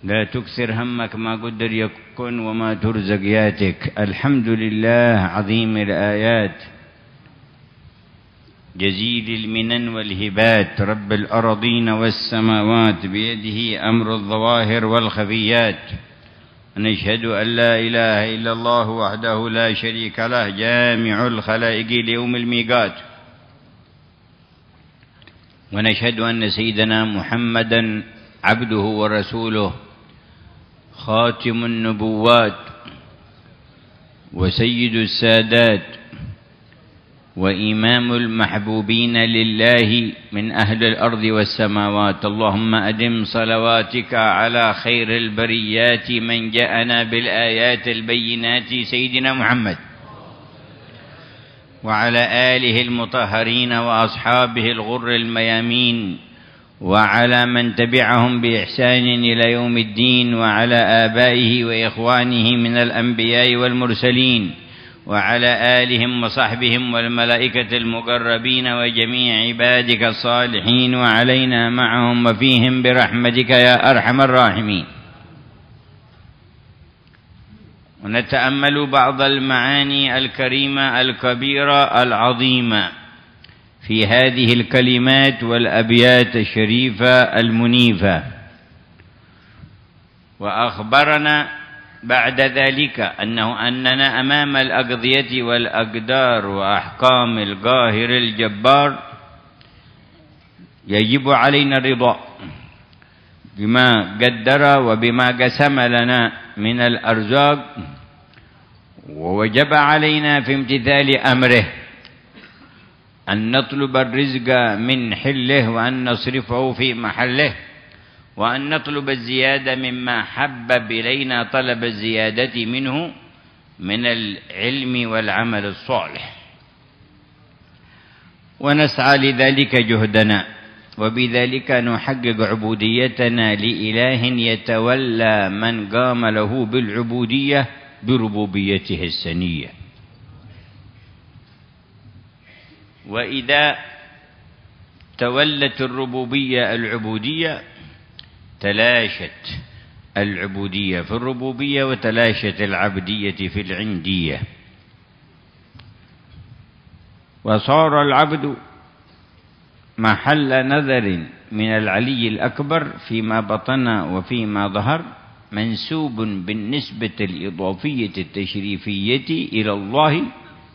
لا تكثر همك ما قدر يكن وما ترزق ياتك. الحمد لله عظيم الآيات جزيل المنن والهبات، رب الأرضين والسماوات، بيده أمر الظواهر والخفيات. نشهد أن لا إله إلا الله وحده لا شريك له، جامع الخلائق ليوم الميقات. ونشهد أن سيدنا محمدا عبده ورسوله، خاتم النبوات وسيد السادات وإمام المحبوبين لله من أهل الأرض والسماوات. اللهم أدم صلواتك على خير البريات من جاءنا بالآيات البينات سيدنا محمد، وعلى آله المطهرين وأصحابه الغر الميامين، وعلى من تبعهم بإحسان إلى يوم الدين، وعلى آبائه وإخوانه من الأنبياء والمرسلين، وعلى آلهم وصحبهم والملائكة المقربين وجميع عبادك الصالحين، وعلينا معهم وفيهم برحمتك يا أرحم الراحمين. ونتأمل بعض المعاني الكريمة الكبيرة العظيمة في هذه الكلمات والأبيات الشريفة المنيفة. وأخبرنا بعد ذلك أننا أمام الأقضية والأقدار وأحكام القاهر الجبار، يجب علينا الرضا بما قدر وبما قسم لنا من الأرزاق، ووجب علينا في امتثال أمره أن نطلب الرزق من حله، وأن نصرفه في محله، وأن نطلب الزيادة مما حبب إلينا طلب الزيادة منه من العلم والعمل الصالح، ونسعى لذلك جهدنا، وبذلك نحقق عبوديتنا لإله يتولى من قام له بالعبودية بربوبيته السنية. وإذا تولت الربوبية العبودية تلاشت العبودية في الربوبية، وتلاشت العبدية في العندية، وصار العبد محل نظر من العلي الأكبر فيما بطن وفيما ظهر، منسوب بالنسبة الإضافية التشريفية إلى الله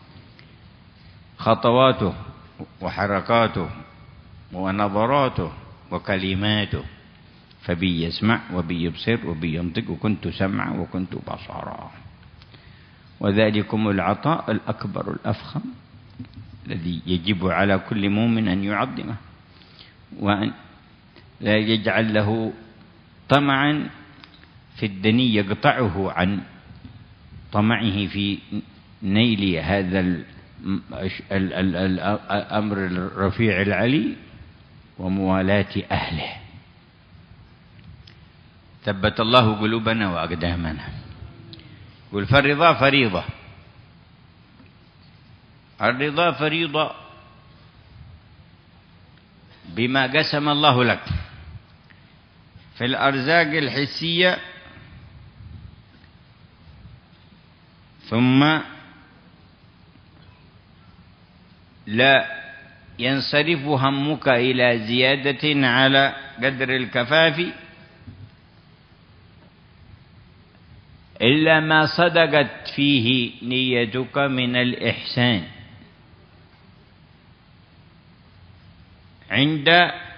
خطواته وحركاته ونظراته وكلماته، فبي يسمع وبي يبصر وبي ينطق، وكنت سمعا وكنت بصرا. وذلكم العطاء الأكبر الأفخم الذي يجب على كل مؤمن أن يعظمه، وأن لا يجعل له طمعا في الدني يقطعه عن طمعه في نيل هذا الأمر الرفيع العلي وموالاة أهله. ثبت الله قلوبنا وأقدامنا. قل فالرضا فريضة. الرضا فريضة بما قسم الله لك في الأرزاق الحسية، ثم لا ينصرف همك إلى زيادة على قدر الكفاف إلا ما صدقت فيه نيتك من الإحسان عند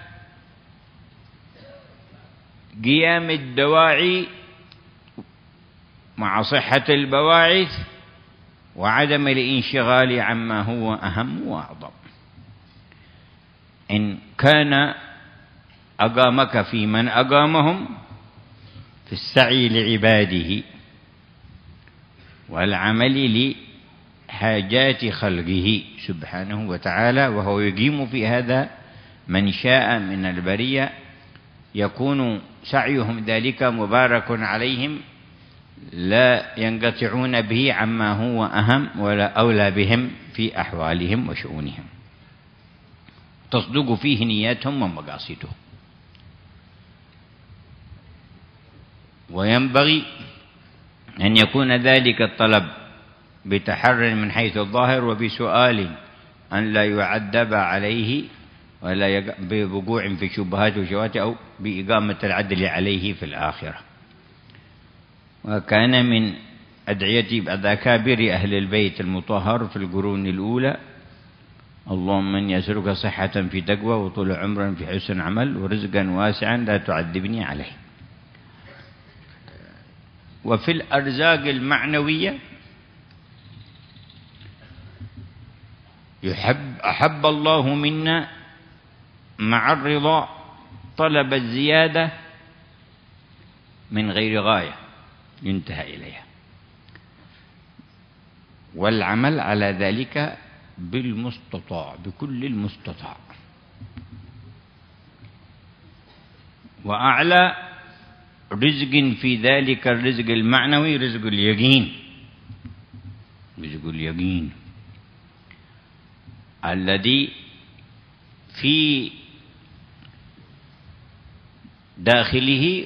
قيام الدواعي مع صحة البواعث وعدم الانشغال عما هو أهم وأعظم. إن كان أقامك في من أقامهم في السعي لعباده والعمل لحاجات خلقه سبحانه وتعالى، وهو يقيم في هذا من شاء من البرية، يكون سعيهم ذلك مبارك عليهم، لا ينقطعون به عما هو أهم ولا أولى بهم في أحوالهم وشؤونهم، تصدق فيه نياتهم ومقاصدهم. وينبغي أن يكون ذلك الطلب بتحرر من حيث الظاهر وبسؤال أن لا يعذب عليه ولا بوقوع في شبهات وشهوات أو بإقامة العدل عليه في الآخرة. وكان من أدعية أكابر أهل البيت المطهر في القرون الأولى: اللهم إني أسألك صحة في تقوى وطول عمرا في حسن عمل ورزقا واسعا لا تعذبني عليه. وفي الأرزاق المعنوية أحب الله منا مع الرضا طلب الزيادة من غير غاية ينتهى إليها، والعمل على ذلك بالمستطاع بكل المستطاع. وأعلى رزق في ذلك الرزق المعنوي رزق اليقين، رزق اليقين الذي في داخله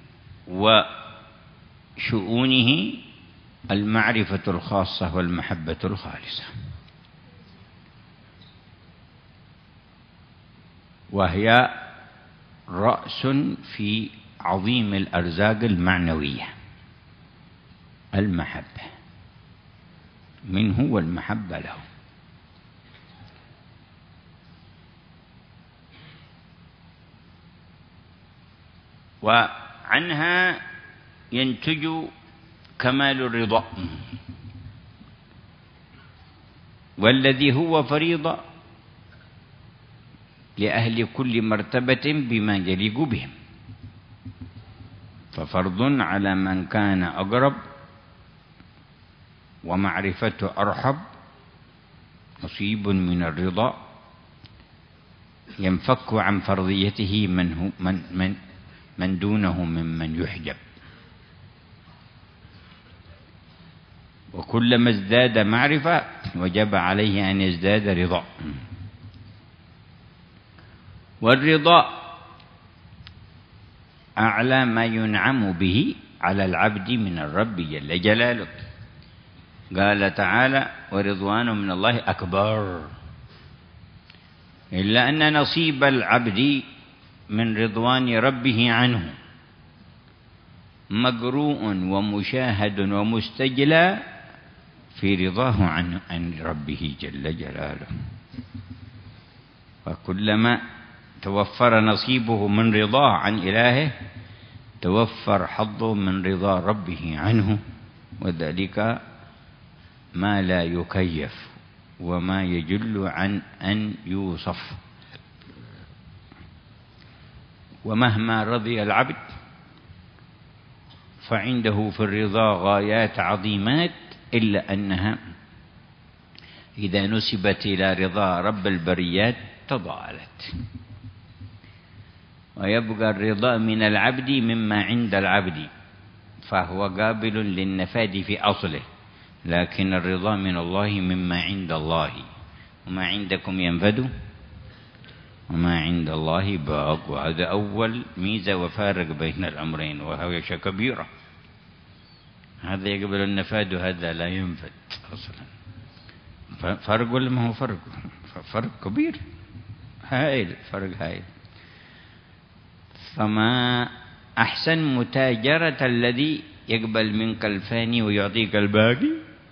وشؤونه المعرفة الخاصة والمحبة الخالصة، وهي رأس في عظيم الأرزاق المعنوية. المحبة منه والمحبة له. وعنها ينتج كمال الرضا، والذي هو فريضة لأهل كل مرتبة بما يليق بهم، ففرض على من كان أقرب ومعرفته أرحب نصيب من الرضا ينفك عن فرضيته من دونه ممن يحجب. وكلما ازداد معرفة وجب عليه أن يزداد رضا. والرضا أعلى ما ينعم به على العبد من الرب جل جلاله. قال تعالى: ورضوان من الله أكبر. إلا أن نصيب العبد من رضوان ربه عنه مقروء ومشاهد ومستجلى في رضاه عن ربه جل جلاله. فكلما توفر نصيبه من رضاه عن إلهه توفر حظه من رضا ربه عنه، وذلك ما لا يكيف وما يجل عن أن يوصف. ومهما رضي العبد فعنده في الرضا غايات عظيمات، إلا أنها إذا نسبت إلى رضا رب البريات تضاءلت. ويبقى الرضا من العبد مما عند العبد، فهو قابل للنفاذ في أصله، لكن الرضا من الله مما عند الله. وما عندكم ينفد وما عند الله باق. وهذا أول ميزة وفارق بين الأمرين، وهي كبيرة. هذا يقبل النفاذ وهذا لا ينفد أصلا. فرق ولا ما هو فرق؟ فرق كبير هائل، فرق هائل. فما أحسن متاجرة الذي يقبل منك الفاني ويعطيك الباقي،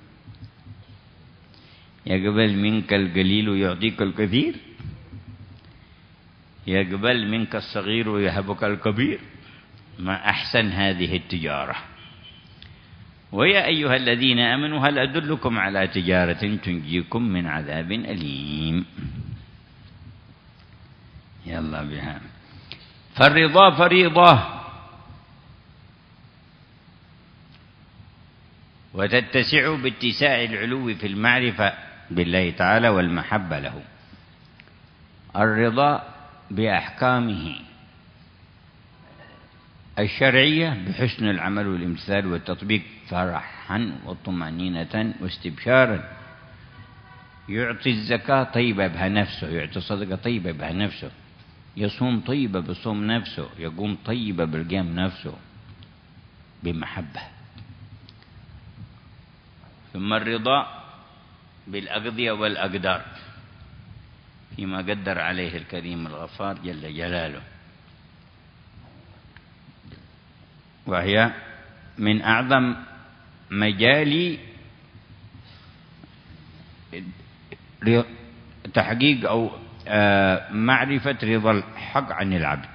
يقبل منك القليل ويعطيك الكثير، يقبل منك الصغير ويهبك الكبير. ما أحسن هذه التجارة. ويا أيها الذين آمنوا هل أدلكم على تجارة تنجيكم من عذاب أليم. يلا بها. فالرضا فريضة، وتتسع باتساع العلو في المعرفة بالله تعالى والمحبة له. الرضا بأحكامه الشرعية بحسن العمل والامتثال والتطبيق فرحا وطمأنينة واستبشارا. يعطي الزكاة طيبة بها نفسه، يعطي الصدقة طيبة بها نفسه، يصوم طيبة بصوم نفسه، يقوم طيبة بالقيام نفسه. بمحبة. ثم الرضا بالأقضية والأقدار فيما قدر عليه الكريم الغفار جل جلاله، وهي من أعظم مجال تحقيق أو معرفة رضا الحق عن العبد.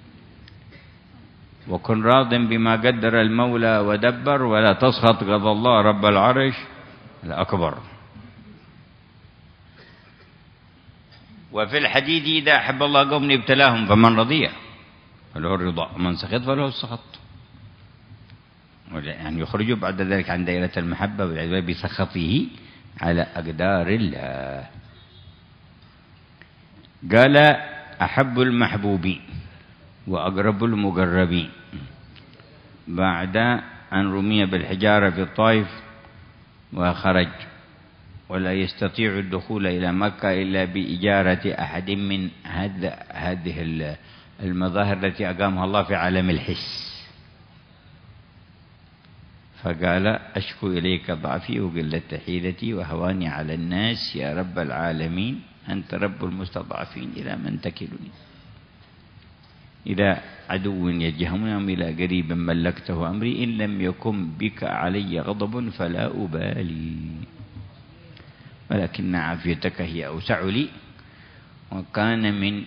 وكن راض بما قدر المولى ودبر، ولا تسخط قضى الله رب العرش الأكبر. وفي الحديث إذا أحب الله قوم ابتلاهم فمن رضي فله الرضا ومن سخط فله السخط، يعني يخرج بعد ذلك عن دائرة المحبة والعذاب بسخطه على أقدار الله. قال أحب المحبوبين وأقرب المقربين بعد أن رمي بالحجارة في الطائف وخرج، ولا يستطيع الدخول إلى مكة إلا بإجارة أحد من هذه المظاهر التي أقامها الله في عالم الحس. فقال أشكو إليك ضعفي وقلة حيلتي وهواني على الناس يا رب العالمين، أنت رب المستضعفين إلى من تكلني، إلى عدو يجهمني إلى قريب ملكته أمري، إن لم يكن بك علي غضب فلا أبالي، ولكن عافيتك هي أوسع لي. وكان من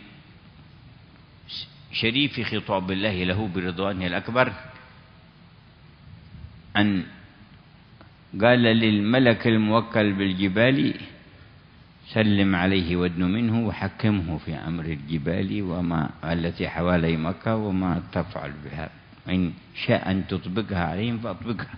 شريف خطاب الله له برضوانه الأكبر أن قال للملك الموكل بالجبال سلم عليه وادن منه وحكمه في أمر الجبال وما التي حوالي مكة وما تفعل بها، إن شاء أن تطبقها عليهم فأطبقها.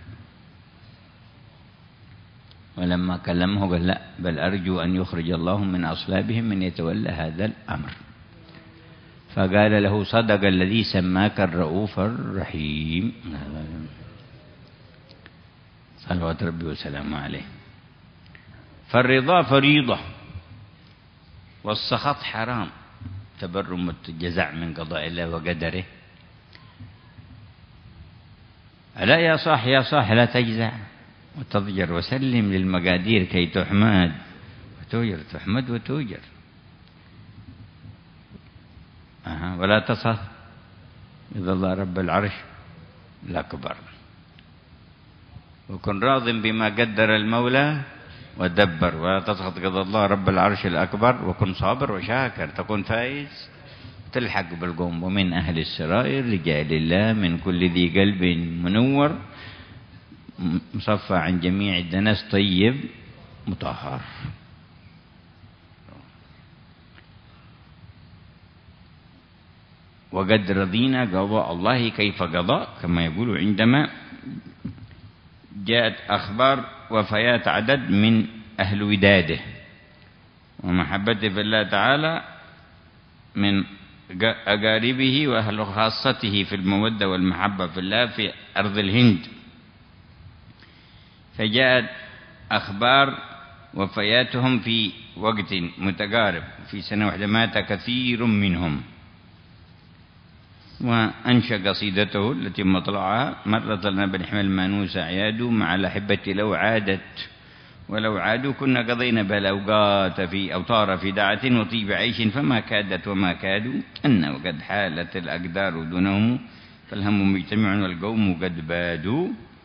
ولما كلمه قال لا، بل أرجو أن يخرج الله من أصلابهم من يتولى هذا الأمر. فقال له صدق الذي سماك الرؤوف الرحيم، صلوات ربي وسلامه عليه. فالرضا فريضة والسخط حرام، تبرم الجزع من قضاء الله وقدره. ألا يا صاح يا صاح لا تجزع وتضجر، وسلم للمقادير كي تحمد وتوجر، تحمد وتوجر. ولا تصح إذا الله رب العرش الأكبر. وكن راض بما قدر المولى ودبر، ولا تسخط قضى الله رب العرش الأكبر. وكن صابر وشاكر تكون فائز تلحق بالقوم. ومن أهل السرائر رجال الله من كل ذي قلب منور، مصفى عن جميع الدنس طيب مطهر. وقد رضينا قضاء الله كيف قضى، كما يقول عندما جاءت أخبار وفيات عدد من أهل وداده ومحبته في الله تعالى من أقاربه وأهل خاصته في المودة والمحبة في الله في أرض الهند. فجاءت أخبار وفياتهم في وقت متقارب، في سنة واحدة مات كثير منهم. وأنشأ قصيدته التي مطلعها مرة لنا بنحمل المانوس عياد مع الأحبة لو عادت، ولو عادوا كنا قضينا بالأوقات في أوطار في دعة وطيب عيش، فما كادت وما كادوا أن وقد حالت الأقدار دونهم، فالهم مجتمع والقوم قد بادوا.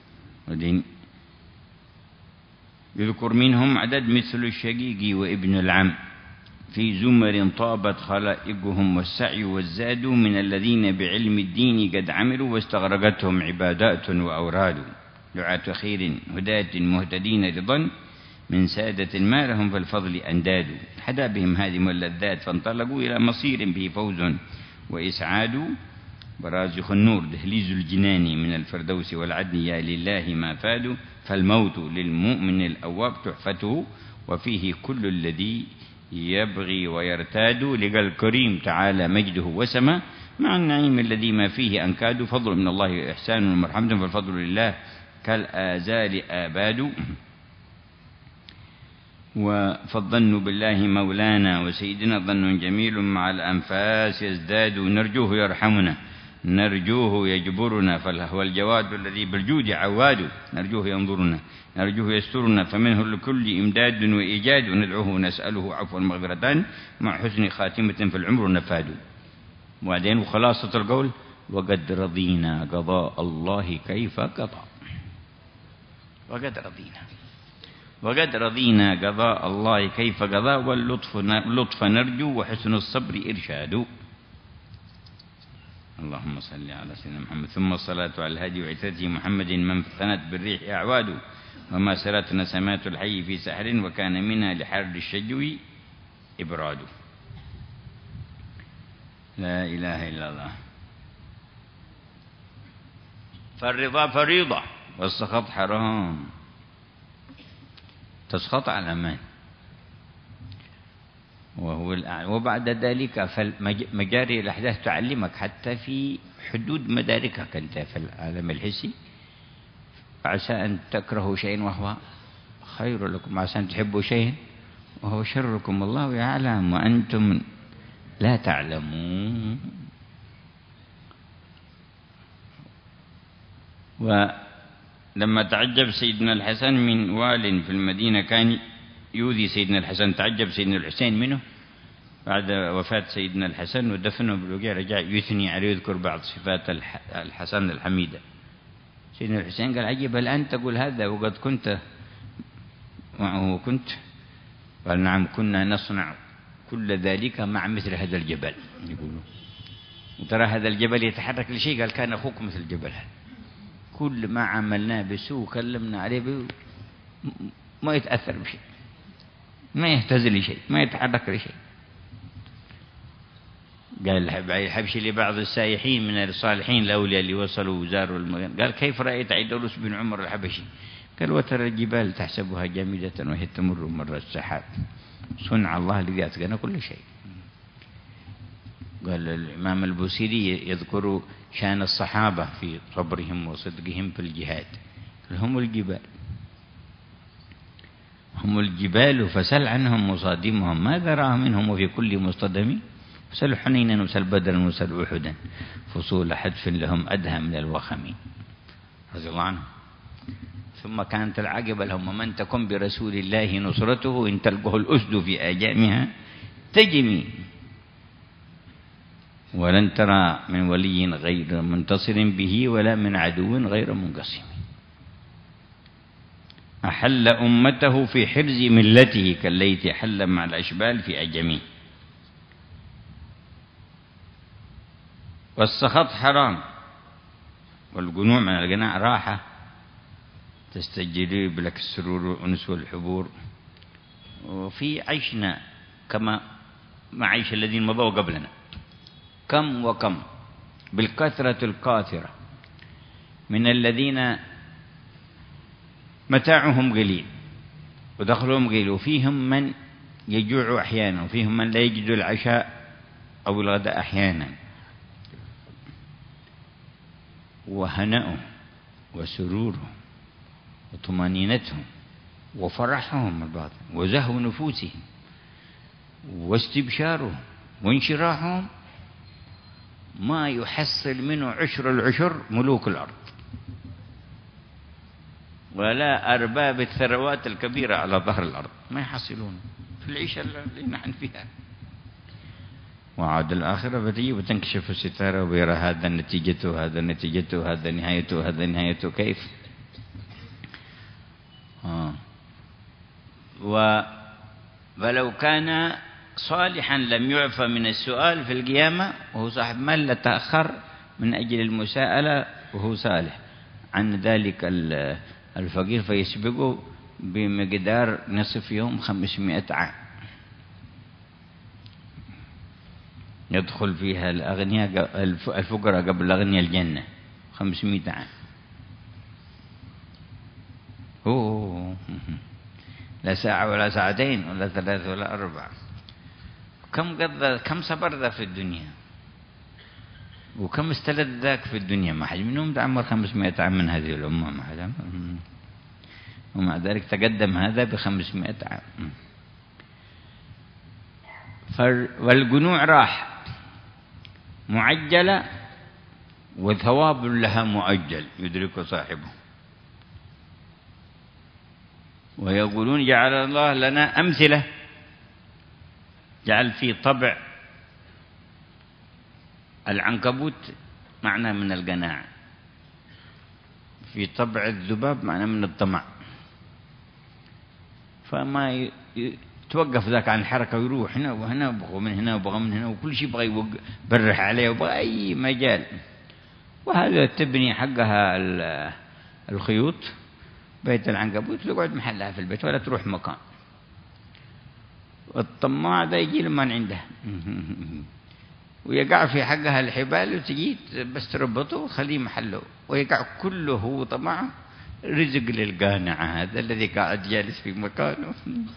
يذكر منهم عدد مثل الشقيق وابن العم في زمر طابت خلائقهم، والسعي والزاد من الذين بعلم الدين قد عملوا، واستغرقتهم عبادات وأوراد. دعاة خير هداة مهتدين رضا من سادة ما لهم في الفضل أنداد. حدا بهم هادم اللذات فانطلقوا إلى مصير به فوز وإسعاد. برازخ النور دهليز الجنان من الفردوس والعدن يا لله ما فادوا. فالموت للمؤمن الأواب تحفته، وفيه كل الذي يبغي ويرتاد. لقى الكريم تعالى مجده وسما مع النعيم الذي ما فيه أنكاد. فضل من الله إحسان ومرحمة، فالفضل لله كالآزال آباد. فالظن بالله مولانا وسيدنا ظن جميل مع الأنفاس يزداد. نرجوه يرحمنا نرجوه يجبرنا، فهو الجواد الذي بالجود عواد، نرجوه ينظرنا، نرجوه يسترنا، فمنه لكل إمداد وإيجاد، وندعوه نسأله عفوا مغفرتان مع حسن خاتمة في العمر نفاد. وبعدين وخلاصة القول: وقد رضينا قضاء الله كيف قضى. وقد رضينا قضاء الله كيف قضى، واللطف نرجو وحسن الصبر إرشاد. اللهم صل على سيدنا محمد. ثم الصلاة على الهادي وعترته محمد من ثنت بالريح أعواد، وما سرت نسمات الحي في سحر، وكان منها لحر الشجو إبراد. لا إله إلا الله. فالرضا فريضة والسخط حرام. تسخط على من؟ وهو الأعلى. وبعد ذلك فمجاري الأحداث تعلمك حتى في حدود مداركك أنت في العالم الحسي. عسى أن تكرهوا شيئا وهو خير لكم، عسى أن تحبوا شيئا وهو شر لكم، الله يعلم وأنتم لا تعلمون. ولما تعجب سيدنا الحسن من وال في المدينة كان يؤذي سيدنا الحسن، تعجب سيدنا الحسين منه بعد وفاة سيدنا الحسن ودفنه بالوقيع، رجع يثني عليه ويذكر بعض صفات الحسن الحميدة. سيدنا الحسين قال: عجب، هل أنت تقول هذا وقد كنت معه؟ قال: نعم، كنا نصنع كل ذلك مع مثل هذا الجبل. يقولوا ترى هذا الجبل يتحرك لشيء، قال: كان أخوك مثل الجبل هذا، كل ما عملناه بسوء وكلمنا عليه ما يتأثر بشيء، ما يهتز لشيء، ما يتحرك لشيء. قال: حبش لبعض السائحين من الصالحين الأولياء اللي وصلوا وزاروا المكان، قال: كيف رأيت عيدروس بن عمر الحبشي؟ قال: وترى الجبال تحسبها جامدة وهي تمر مر السحاب، صنع الله الذي أتقن كل شيء. قال الإمام البوسيري يذكر شان الصحابة في صبرهم وصدقهم في الجهاد: هم الجبال فسل عنهم مصادمهم، ماذا رأى منهم وفي كل مصطدم، وسل حنينا وسل بدرا وسل أحدا، فصول حدف لهم أدهى من الوخم، رضي الله عنهم. ثم كانت العاقبة لهم: من تكن برسول الله نصرته إن تلقه الأسد في آجامها تجمي، ولن ترى من ولي غير منتصر به ولا من عدو غير منقسم. أحل أمته في حرز ملته كالليث حل مع الأشبال في أجمي. والسخط حرام، والقنوع من القناع راحة تستجلب لك السرور والأنس والحبور، وفي عيشنا كما معيش الذين مضوا قبلنا، كم وكم بالكثرة القاثرة من الذين متاعهم قليل ودخلهم قليل، وفيهم من يجوع أحيانا، وفيهم من لا يجد العشاء أو الغداء أحيانا، وهنأهم وسرورهم وطمانينتهم وفرحهم الباطن وزهو نفوسهم واستبشارهم وانشراحهم ما يحصل منه عشر العشر ملوك الأرض ولا أرباب الثروات الكبيرة على ظهر الأرض، ما يحصلون في العيشة اللي نحن فيها. وعاد الآخرة بتيجي وتنكشف الستارة ويرى هذا نتيجته، هذا نتيجته، هذا نهايته، هذا نهايته، كيف؟ ولو كان صالحا لم يعفى من السؤال في القيامة وهو صاحب مال لتأخر من أجل المساءلة وهو صالح عن ذلك الفقير فيسبقه بمقدار نصف يوم 500 عام يدخل فيها الأغنياء الفقراء قبل الأغنياء الجنة 500 عام. لا ساعة ولا ساعتين ولا 3 ولا 4. كم صبر ذا في الدنيا وكم استلذ ذاك في الدنيا، ما حد منهم تعمر 500 عام من هذه الأمة، ما حد عمر، ومع ذلك تقدم هذا ب500 عام. والقنوع راح معجلة وثواب لها مؤجل يدرك صاحبه. ويقولون جعل الله لنا أمثلة، جعل في طبع العنكبوت معنى من القناعة، في طبع الذباب معنى من الطمع، فما توقف ذاك عن الحركة ويروح هنا وهنا وبغى من هنا وبغى من هنا، وكل شيء بغى يبرح عليه وبغى أي مجال. وهذا تبني حقها الخيوط بيت العنكبوت يقعد محلها في البيت ولا تروح مكان. والطماع ده يجي لمن عنده ويقع في حقها الحبال وتجي بس تربطه وخليه محله، ويقع كله هو طمع رزق للقانع هذا الذي قاعد جالس في مكانه.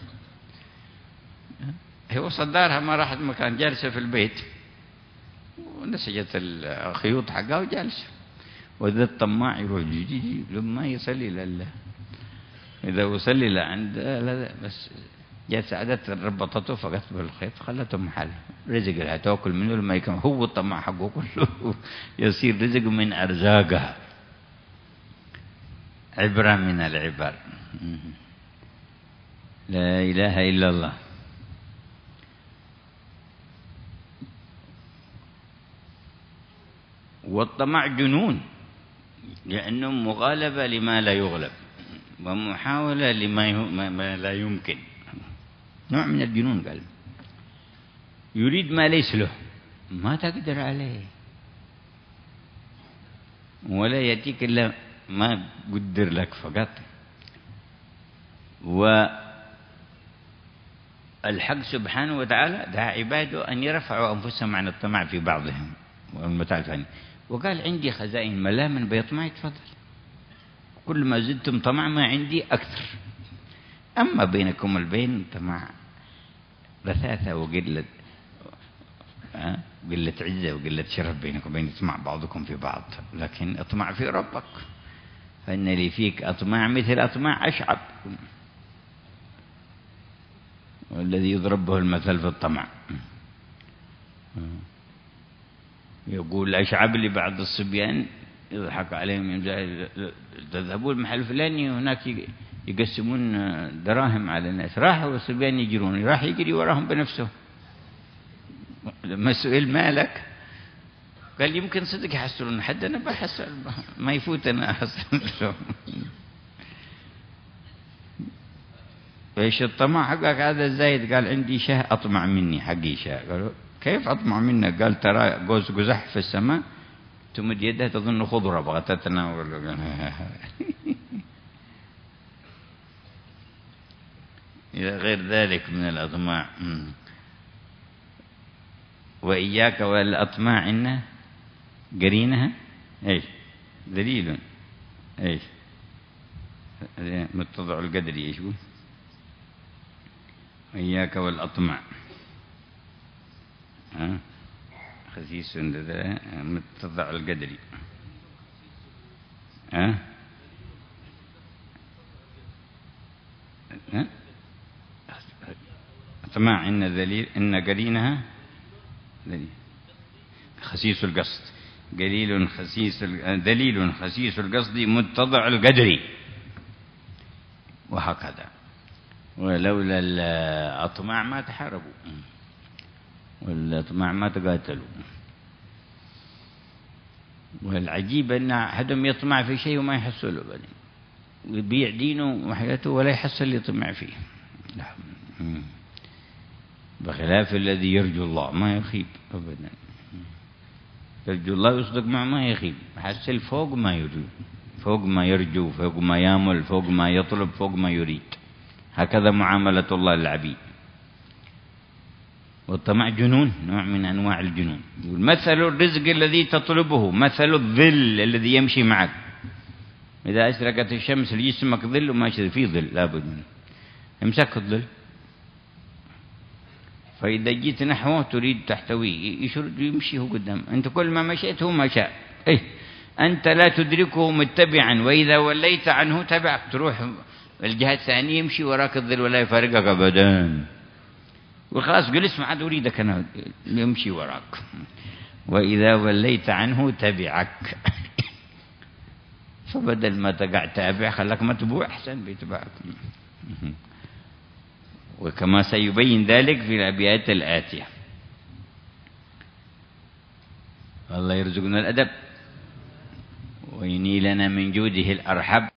هو صدارها ما راحت مكان، جالسة في البيت ونسجت الخيوط حقها وجالسة. وذا الطماع يروح جي لما يصلي لله، إذا وصلي لعند بس جاء سعادت ربطته فقط بالخيط خلته محل رزق لها تاكل منه لما يكمل. هو الطمع حقه كله يصير رزق من أرزاقها. عبرة من العبر. لا إله إلا الله. والطمع جنون، لأنه مغالبة لما لا يغلب ومحاولة لما لا يمكن. نوع من الجنون. قال يريد ما ليس له، ما تقدر عليه، ولا يأتيك إلا ما قدر لك فقط. والحق سبحانه وتعالى دعا عباده أن يرفعوا أنفسهم عن الطمع في بعضهم والمتاع الفاني، وقال عندي خزائن ملا من بيطمع يتفضل، كل ما زدتم طمع ما عندي أكثر. أما بينكم البين طمع رثاثة وقلة قلة عزة وقلة شرف بينكم وبين يطمع بعضكم في بعض، لكن اطمع في ربك فإن لي فيك أطماع مثل أطماع أشعب، والذي يضرب به المثل في الطمع. يقول أشعب لبعض الصبيان يضحك عليهم، تذهبون المحل الفلاني هناك يقسمون دراهم على الناس، راحوا الصبيان يجرون، راح يجري وراهم بنفسه. لما سئل مالك قال يمكن صدق يحصلون حد، أنا بحصل ما يفوت أنا أحصل لهم. فإيش الطمع حقك هذا الزايد؟ قال عندي شاه أطمع مني، حقي شاه. قالوا كيف أطمع منك؟ قال ترى قوس قزح في السماء تمد يدها تظن خضرة بغت تتناول. إلى غير ذلك من الأطماع. وإياك والأطماع إن قرينها إيش دليل إيش متضع القدر إيش يقول؟ وإياك والأطماع خسيس متضع القدر أطماع إن ذليل إن قرينها خسيس القصد، دليل خسيس القصد متضع القدر، وهكذا. ولولا الأطماع ما تحاربوا، والأطماع ما تقاتلوا. والعجيب أن أحدهم يطمع في شيء وما يحصله، ويبيع دينه وحياته ولا يحصل اللي يطمع فيه. بخلاف الذي يرجو الله ما يخيب أبدا. يرجو الله يصدق معه ما يخيب، حصل فوق ما يرجو، فوق ما يرجو، فوق ما يامل، فوق ما يطلب، فوق ما يريد. هكذا معاملة الله للعبيد. والطمع جنون، نوع من أنواع الجنون. مثل الرزق الذي تطلبه مثل الظل الذي يمشي معك. إذا أشرقت الشمس لجسمك ظل وما فيه ظل لابد منه، امسك الظل. فإذا جيت نحوه تريد تحتويه يشرد يمشي هو قدام، أنت كل ما مشيت هو مشى. أنت لا تدركه متبعا، وإذا وليت عنه تبعك، تروح الجهة الثانية يمشي وراك الظل ولا يفارقك أبدا. وخلاص جلس ما عاد أريدك أنا يمشي وراك. وإذا وليت عنه تبعك. فبدل ما تقع تابع خلك متبوع أحسن بيتبعك. وكما سيبين ذلك في الأبيات الآتية. الله يرزقنا الأدب وينيلنا من جوده الأرحب.